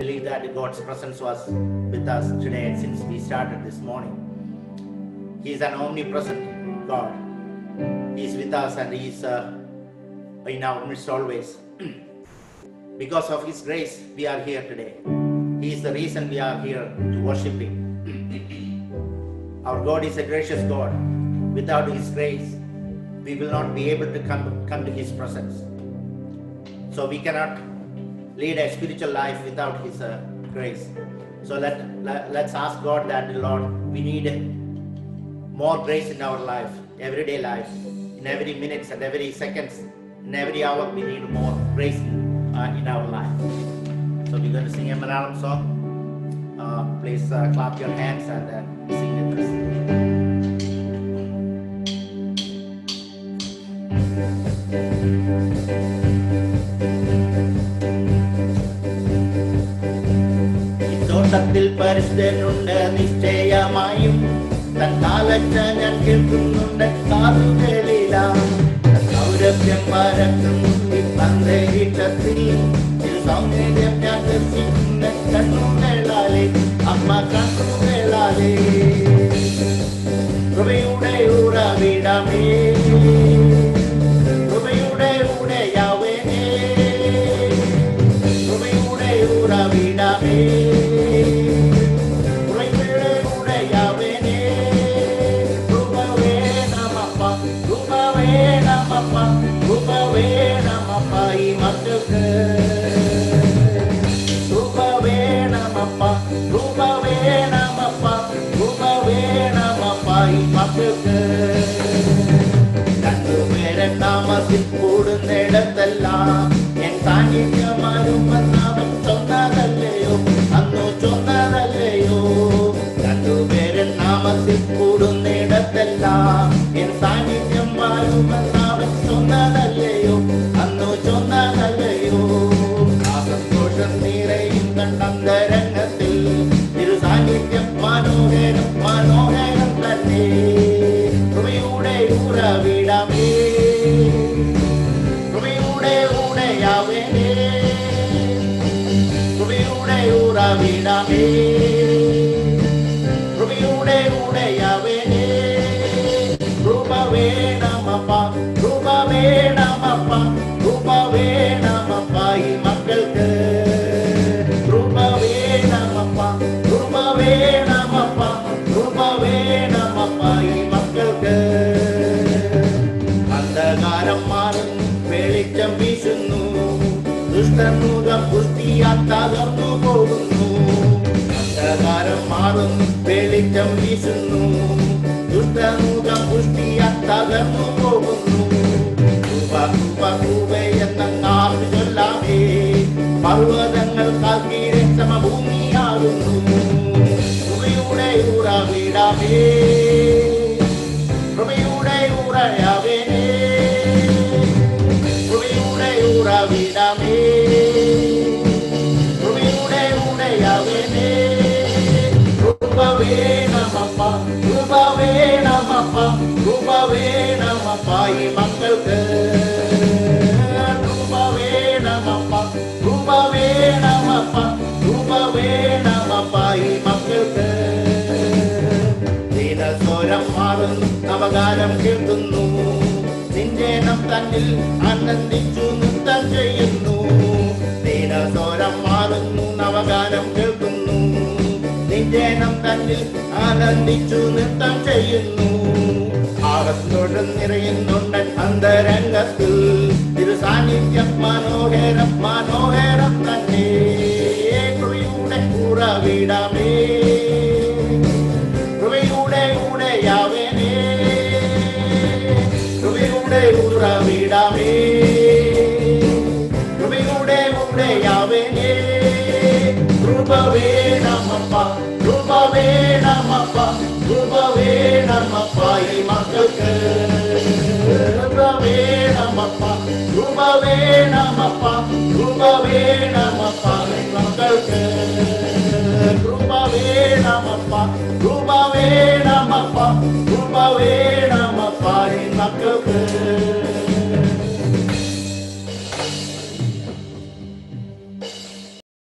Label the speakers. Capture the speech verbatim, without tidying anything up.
Speaker 1: believe that God's presence was with us today since we started this morning. He is an omnipresent God. He is with us and He is uh, in our midst always. Because of His grace, we are here today. He is the reason we are here to worship Him. Our God is a gracious God. Without His grace, we will not be able to come, come to His presence. So we cannot lead a spiritual life without His uh, grace. So let, let, let's ask God that, Lord, we need more grace in our life, everyday life, in every minutes and every seconds, in every hour we need more grace uh, in our life. So we're going to sing a Malayalam song. Uh, please uh, clap your hands and uh, sing with us. തോട്ടത്തിൽ പരിശുദ്ധനുണ്ട് നിശ്ചയമായും തന്നാലച്ച ഞാൻ കേൾക്കുന്നുണ്ട് കാതുകളില സൗരഭ്യം പരക്കുന്നു അന്തരീക്ഷത്തിൽ സൗന്ദര്യം ഞാൻ ദർശിക്കുന്ന കണ്ണുകളാലെ അമ്മ കണ്ണുകളാലെ കൃപയുടെ ഉറവിടമേ കൃപയുടെ ഉടയവനേ കൃപയുടെ ഉറവിടമേ രണ്ടുപേരൻ നാമത്തിൽ കൂടുന്നിടത്തെല്ലാം എൻ സാന്നിധ്യമാരുമെന്നവൻ ചൊന്നതല്ലയോ അന്നു ചൊന്നതല്ലയോ രണ്ടുപേരൻ നാമത്തിൽ കൂടുന്നിടത്തെല്ലാം എൻ സാന്നിധ്യം മാറുമെന്നവൻ ചൊന്നതല്ലയോ അന്നു ചൊന്നതല്ലയോ ആ സന്തോഷം നിറയും കണ്ടന്തരംഗത്തിൽ തിരു സാന്നിധ്യം മനോഹരം മനോഹരം തന്നെ കൃപയുടെ ഉറവിടമേ കൃപയുടെ ഉടയവനേ കൃപയുടെ ഉറവിടമേ കൃപയുടെ ഉടയവനേ കൃപ വേണമപ്പ കൃപ വേണമപ്പ കൃപ വേണമപ്പ ഈ മക്കൾക്ക് കൃപ വേണമപ്പ കൃപ വേണമപ്പ കൃപ വേണമപ്പ ഈ മക്കൾക്ക് അന്ധകാരം മാറുന്നു വെളിച്ചം വീശുന്നു ദുഷ്ടമുഖം പുഷ്ടിയാൽ തകർന്നു പോകുന്നു അന്ധകാരം മാറുന്നു വെളിച്ചം വീശുന്നു ദുഷ്ടമുഖം പുഷ്ടിയാൽ തകർന്നു പോകുന്നു കൃപ കൃപ കൃപയെന്നങ്ങാറ് ചൊല്ലാമേ പർവ്വതങ്ങൾ കാൽക്കീഴെ സമഭൂമിയാകുന്നു കൃപയുടെ ഉറവിടമേ കൃപയുടെ ഉറയവനേ കൃപയുടെ ഉറവിടമേ കൃപയുടെ ഉടയവനേ കൃപ വേണമപ്പ കൃപ വേണമപ്പ കൃപ വേണമപ്പ ഈ മക്കൾക്ക് കൃപ വേണമപ്പ കൃപ വേണമപ്പ കൃപ വേണമപ്പ ഈ മക്കൾക്ക് ദീനസ്വരം മാറുന്നു നവഗാനം കേൾക്കുന്നു നിഞ്ചേനം തന്നിൽ ആനന്ദിച്ചു നൃത്തം ചെയ്യുന്നു ദീനസ്വരം മാറുന്നു നവഗാനം കേൾക്കുന്നു നിഞ്ചേനം തന്നിൽ ആനന്ദിച്ചു നൃത്തം ചെയ്യുന്നു ആകത്തോടും നിറയുന്നുണ്ട് അന്തരംഗത്തിൽ തിരു സാന്നിധ്യം മനോഹരം മനോഹരം തന്നെ കൃപയുടെ ഉറവിടമേ കൃപയുടെ ഉടയവനേ കൃപയുടെ ഉറവിടമേ കൃപയുടെ ഉടയവനേ കൃപ വേണമപ്പ കൃപ വേണമപ്പ കൃപ വേണമപ്പ ഈ മക്കൾക്ക് കൃപ വേണമപ്പ കൃപ വേണമപ്പ കൃപ വേണമപ്പ